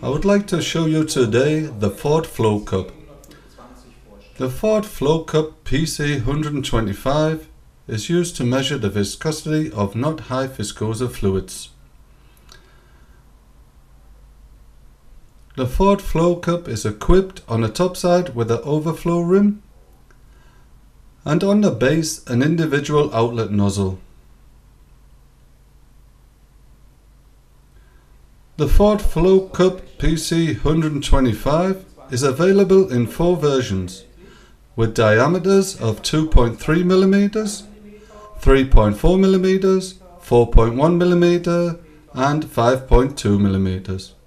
I would like to show you today the Futher Flow Cup. The Futher Flow Cup PCE-125 is used to measure the viscosity of not high viscous fluids. The Futher Flow Cup is equipped on the top side with an overflow rim and on the base an individual outlet nozzle. The Futher Flow Cup PCE-125 is available in 4 versions with diameters of 2.3 mm, 3.4 mm, 4.1 mm and 5.2 mm.